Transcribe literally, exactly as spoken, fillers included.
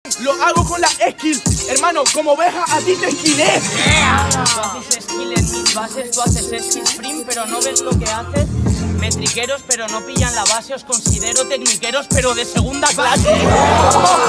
Lo hago con la skill, hermano, como ves a ti te esquilé. Tú haces skill en mis bases, tú haces skill sprint, pero no ves lo que haces. Metriqueros, pero no pillan la base, os considero tecniqueros, pero de segunda clase.